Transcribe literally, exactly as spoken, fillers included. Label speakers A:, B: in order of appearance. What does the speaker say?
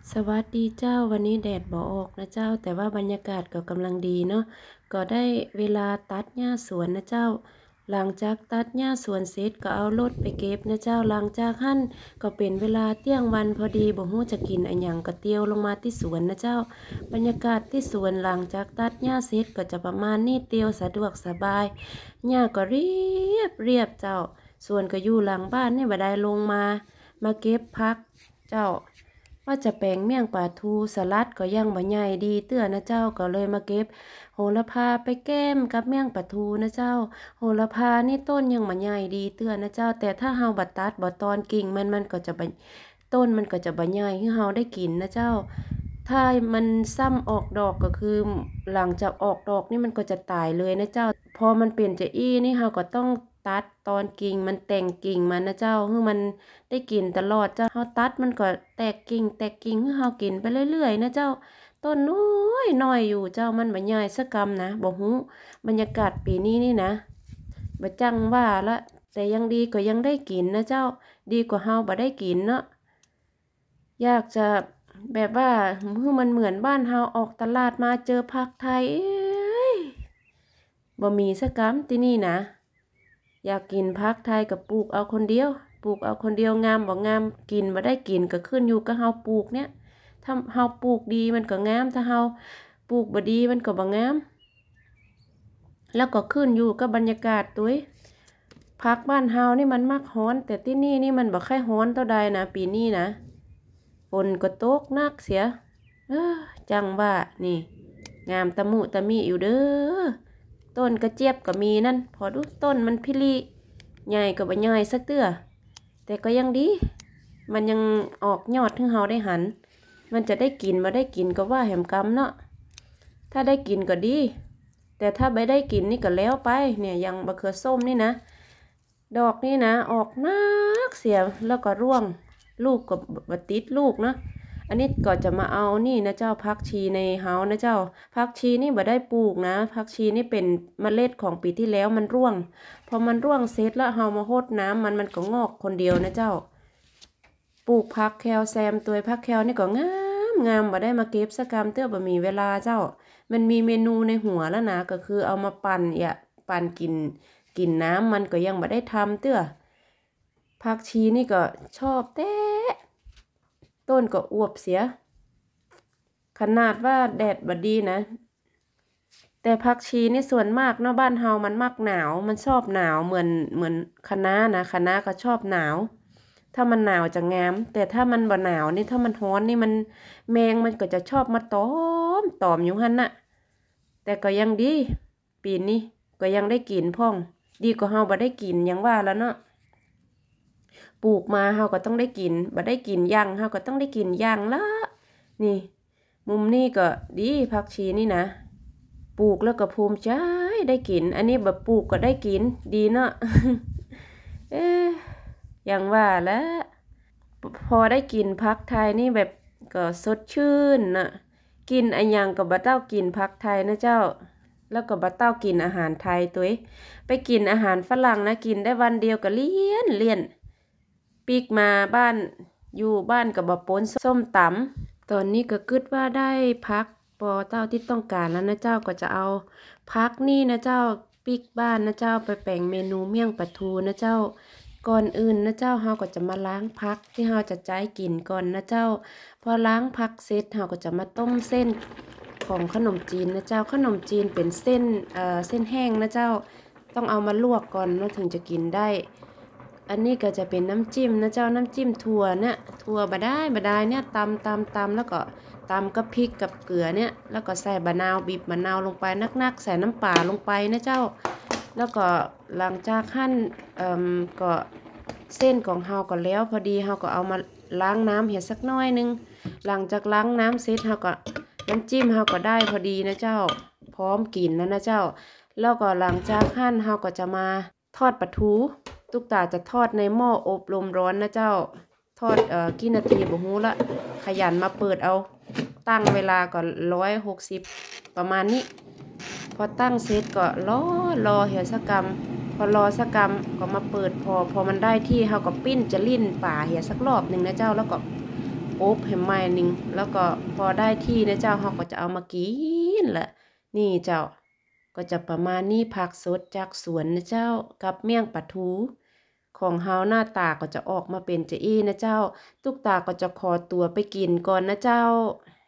A: สวัสดีเจ้าวันนี้แดดบ่ออกนะเจ้าแต่ว่าบรรยากาศก็กำลังดีเนาะก็ได้เวลาตัดหญ้าสวนนะเจ้าหลังจากตัดหญ้าสวนเสร็จก็เอารถไปเก็บนะเจ้าหลังจากหั่นก็เป็นเวลาเที่ยงวันพอดีบ่ฮู้จะกินอันหยังก็เตียวลงมาที่สวนนะเจ้าบรรยากาศที่สวนหลังจากตัดหญ้าเสร็จก็จะประมาณนี้เตียวสะดวกสบายหญ้าก็เรียบเรียบเจ้าส่วนก็อยู่หลังบ้านนี่บ่ได้ลงมามาเก็บผักเจ้าว่าจะแปลงเมี่ยงปลาทูสลัดก็ยังบ่ใหญ่ดีเตื้อนะเจ้าก็เลยมาเก็บโหระพาไปแก้มกับเมี่ยงปลาทูนะเจ้าโหระพานี่ต้นยังบ่ใหญ่ดีเตื้อนะเจ้าแต่ถ้าเฮาบ่ตัดบ่ตอนกิ่งมันมันก็จะบ่ต้นมันก็จะบ่ใหญ่ให้เฮาได้กินนะเจ้าถ้ามันซ้ำออกดอกก็คือหลังจากออกดอกนี่มันก็จะตายเลยนะเจ้าพอมันเปลี่ยนจะอี้นี่เฮาก็ต้องตัดตอนกิ่งมันแต่งกิ่งมันนะเจ้าให้มันได้กินตลอดเจ้าเฮาตัดมันก็แตกกิ่งแตกกิ่งให้เฮากินไปเรื่อยๆนะเจ้าต้นน้อยน้อยอยู่เจ้ามันบ่ใหญ่สักกำนะบ่ฮู้บรรยากาศปีนี้นี่นะบ่จังว่าละแต่ยังดีก็ยังได้กินนะเจ้าดีกว่าเฮาบ่ได้กินเนาะอยากจะแบบว่าคือมันเหมือนบ้านเฮาออกตลาดมาเจอผักไทยเอ้ยบ่มีสักกำที่นี่นะอยากกินผักไทยกับปลูกเอาคนเดียวปลูกเอาคนเดียวงามบ่งามกินบ่ได้กินก็ขึ้นอยู่กับเฮาปลูกเนี่ยถ้าเฮาปลูกดีมันก็งามถ้าเฮาปลูกบ่ดีมันก็บ่งามแล้วก็ขึ้นอยู่กับบรรยากาศตุ้ยผักบ้านเฮานี่มันมักร้อนแต่ที่นี่นี่มันบ่ค่อยร้อนเท่าใดนะปีนี้นะฝนก็ตกหนักเสียเออจังว่านี่งามตะมุตะมิอยู่เด้อต้นกระเจี๊ยบก็มีนั่นพอดูต้นมันพิลีใหญ่ก็บ่ใหญ่สักเตื้อแต่ก็ยังดีมันยังออกยอดให้เฮาได้หันมันจะได้กินบ่ได้กินก็ว่าแหมกำเนาะถ้าได้กินก็ดีแต่ถ้าไม่ได้กินนี่ก็แล้วไปเนี่ยยังมะเขือส้มนี่นะดอกนี่นะออกนักเสียแล้วก็ร่วงลูกก็บ่ติดลูกนะอันนี้ก็จะมาเอานี่นะเจ้าผักชีในเฮานะเจ้าผักชีนี่บ่ได้ปลูกนะผักชีนี่เป็นเมล็ดของปีที่แล้วมันร่วงพอมันร่วงเสร็จแล้วเฮามาโหดน้ำมันมันก็งอกคนเดียวนะเจ้าปลูกผักแคลแซมตัวผักแคลนี่ก็งามงามบ่ได้มาเก็บสักกำเตื้อบ่มีเวลาเจ้ามันมีเมนูในหัวแล้วนะก็คือเอามาปั่นอย่าปั่นกินกินน้ำมันก็ยังบ่ได้ทำเตื้อผักชีนี่ก็ชอบแท้ต้นก็อวบเสียขนาดว่าแดดบ่ดีนะแต่ผักชีนี่ส่วนมากเนาะบ้านเฮามันมักหนาวมันชอบหนาวเหมือนเหมือนคะน้านะคะน้าก็ชอบหนาวถ้ามันหนาวจะงามแต่ถ้ามันบ่หนาวนี่ถ้ามันร้อนนี่มันแมงมันก็จะชอบมาตอมตอมอยู่หั่นน่ะแต่ก็ยังดีปีนี้ก็ยังได้กินพ่องดีกว่าเฮาบ่ได้กินยังว่าแล้วเนาะปลูกมาเฮาก็ต้องได้กินบ่ได้กินย่างเฮาก็ต้องได้กินย่างละนี่มุมนี้ก็ดีผักชีนี่นะปลูกแล้วก็ภูมิใจได้กินอันนี้แบบปลูกก็ได้กินดีเนาะ เอ๊ะอย่างว่าแล้วพอได้กินผักไทยนี่แบบก็สดชื่นนะกินอันยังกับบ่เต้ากินผักไทยนะเจ้าแล้วก็บ่เต้ากินอาหารไทยตัวไปกินอาหารฝรั่งนะกินได้วันเดียวก็เลี่ยนเลี่ยนปีกมาบ้านอยู่บ้านกับบ่ปนส้มตำตอนนี้ก็คิดว่าได้พักพอเจ้าที่ต้องการแล้วนะเจ้าก็จะเอาพักนี่นะเจ้าปีกบ้านนะเจ้าไปแปลงเมนูเมี่ยงปลาทูนะเจ้าก่อนอื่นนะเจ้าเฮาก็จะมาล้างผักที่เฮาจะใจกินก่อนนะเจ้าพอล้างผักเสร็จเฮาก็จะมาต้มเส้นของขนมจีนนะเจ้าขนมจีนเป็นเส้นเอ่อเส้นแห้งนะเจ้าต้องเอามาลวกก่อนแล้วถึงจะกินได้อันนี้ก็จะเป็นน้ำจิ้มนะเจ้าน้ำจิ้มถั่วเนี่ยถั่วบะได้บะได้เนี่ยตำตำตำแล้วก็ตำกับพริกกับเกลือเนี่ยแล้วก็ใส่บะนาวบีบมะนาวลงไปนักๆใส่น้ำปลาลงไปนะเจ้าแล้วก็หลังจากหั่นเอ่อก็เส้นของเฮาก็แล้วพอดีเฮาก็เอามาล้างน้ำเห็ดสักน้อยนึงหลังจากล้างน้ำเสร็จเฮาก็น้ำจิ้มเฮาก็ได้พอดีนะเจ้าพร้อมกินแล้วนะเจ้าแล้วก็หลังจากหั่นเฮาก็จะมาทอดปลาทูตุ๊กตาจะทอดในหม้ออบลมร้อนนะเจ้าทอดเอ่อกี่นาทีบ่ฮู้ละขยันมาเปิดเอาตั้งเวลาก็ร้อยหกสิบประมาณนี้พอตั้งเสร็จก็รอรอเหี่ยวสักกำพอรอสักกำก็มาเปิดพอพอมันได้ที่เฮาก็ปิ้นจะลิ้นป่าเหี่ยวสักรอบหนึ่งนะเจ้าแล้วก็อบให้ไหม้นิ่งแล้วก็พอได้ที่นะเจ้าเราก็จะเอามากินแหละนี่เจ้าก็จะประมาณนี้ผักสดจากสวนนะเจ้ากับเมี่ยงปลาทูของเฮาหน้าตาก็จะออกมาเป็นจะอี้นะเจ้าตุ๊กตาก็จะขอตัวไปกินก่อนนะเจ้า